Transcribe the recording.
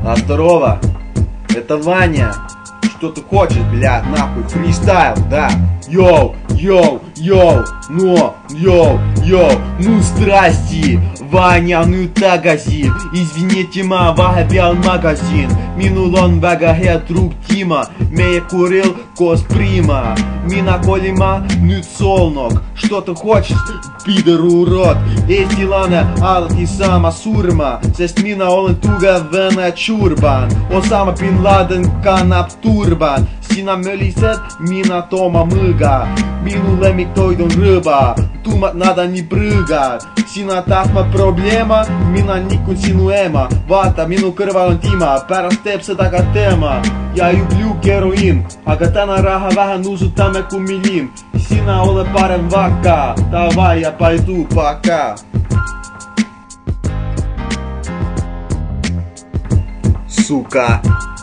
Здорово, это Ваня. Что ты хочешь, блядь, нахуй, фристайл, да? Йоу, йоу, йоу, ну здрасте, Ваня, ну тагазин. Извините, ма, вагабял магазин. Минулон багахет друг Тима, мея курил косприма. Мина колима, ну солнок. Что ты хочешь, пидор урод? Эстилана, алти сама сурма. Сест мина олен туга вена чурбан. Osama Bin Laden kannab turban. Sinä möliset, minä Toma Müga. Minun lemmiktoid on rõba. Tuumat nada nii prõgad. Sina tahtma problema, mina nikun sinu ema. Vaata, minu kõrval on Dima, pärast teeb seda ka tema. Ja jubljuk heroiin, aga täna raha vähe nuusutame kui milin. Sina ole parem vaka, davai ja paidu paka. Сука.